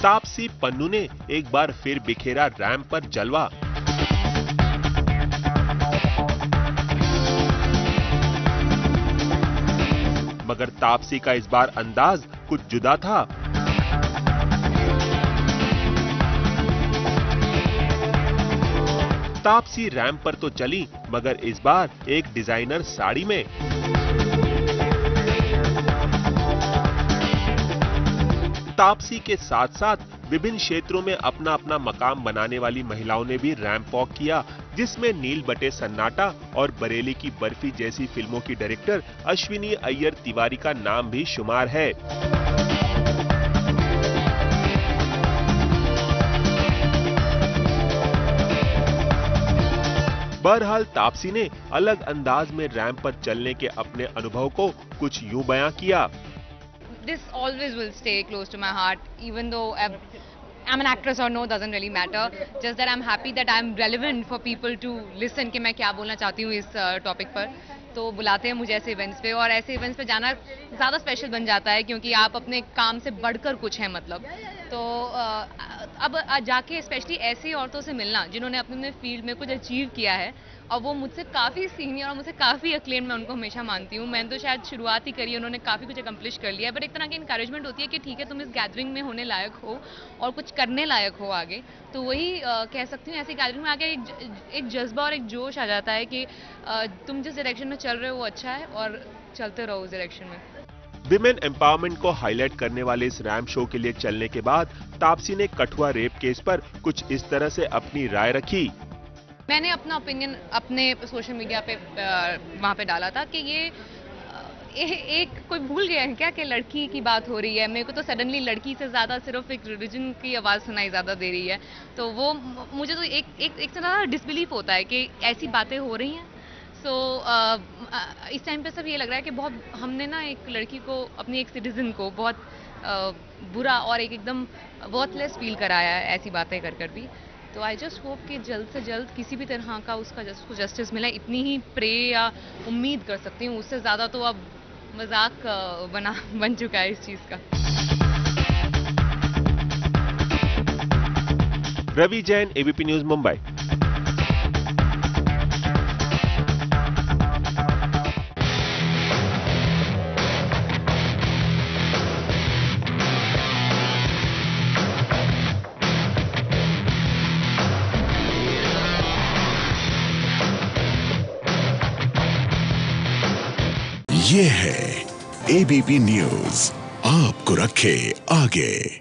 तापसी पन्नू ने एक बार फिर बिखेरा रैंप पर जलवा। मगर तापसी का इस बार अंदाज कुछ जुदा था। तापसी रैंप पर तो चली, मगर इस बार एक डिजाइनर साड़ी में। तापसी के साथ साथ विभिन्न क्षेत्रों में अपना अपना मकाम बनाने वाली महिलाओं ने भी रैंप वॉक किया, जिसमें नील बटे सन्नाटा और बरेली की बर्फी जैसी फिल्मों की डायरेक्टर अश्विनी अय्यर तिवारी का नाम भी शुमार है। बहरहाल तापसी ने अलग अंदाज में रैंप पर चलने के अपने अनुभव को कुछ यूं बयां किया। This always will stay close to my heart, even though I'm an actress or no, doesn't really matter. Just that I'm happy that I'm relevant for people to listen कि मैं क्या बोलना चाहती हूँ इस टॉपिक पर। तो बुलाते हैं मुझे ऐसे इवेंट्स पे, और ऐसे इवेंट्स पे जाना ज़्यादा स्पेशल बन जाता है, क्योंकि आप अपने काम से बढ़कर कुछ है मतलब। तो अब जाके स्पेशली ऐसी औरतों से मिलना जिन्होंने अपने फील्ड में कुछ अचीव किया है, और वो मुझसे काफ़ी सीनियर और मुझसे काफ़ी अक्लेम, मैं उनको हमेशा मानती हूँ। मैंने तो शायद शुरुआत ही करी है, उन्होंने काफ़ी कुछ अकम्प्लिश कर लिया है, बट एक तरह की इंकरेजमेंट होती है कि ठीक है, तुम इस गैदरिंग में होने लायक हो और कुछ करने लायक हो आगे। तो वही कह सकती हूँ, ऐसी गैदरिंग में आगे एक जज्बा और एक जोश आ जाता है कि तुम जिस डायरेक्शन में चल रहे हो वो अच्छा है, और चलते रहो उस डायरेक्शन में। विमेन एम्पावरमेंट को हाईलाइट करने वाले इस रैंप शो के लिए चलने के बाद तापसी ने कठुआ रेप केस पर कुछ इस तरह से अपनी राय रखी। मैंने अपना ओपिनियन अपने सोशल मीडिया पे वहाँ पे डाला था कि ये एक कोई भूल गया है क्या कि लड़की की बात हो रही है। मेरे को तो सडनली लड़की से ज़्यादा सिर्फ एक रिलीजन की आवाज़ सुनाई ज़्यादा दे रही है, तो वो मुझे तो एक ज़्यादा डिसबिलीफ होता है कि ऐसी बातें हो रही हैं। सो इस टाइम पे सब ये लग रहा है कि बहुत हमने ना एक लड़की को, अपनी एक सिटीजन को बहुत बुरा और एकदम वर्थलेस फील कराया है ऐसी बातें कर कर भी। तो आई जस्ट होप कि जल्द से जल्द किसी भी तरह का उसको जस्टिस मिले, इतनी ही प्रे या उम्मीद कर सकती हूँ। उससे ज़्यादा तो अब मजाक बन चुका है इस चीज़ का। Ravi Jain, ABP news, Mumbai. ये है एबीपी न्यूज़, आपको रखे आगे।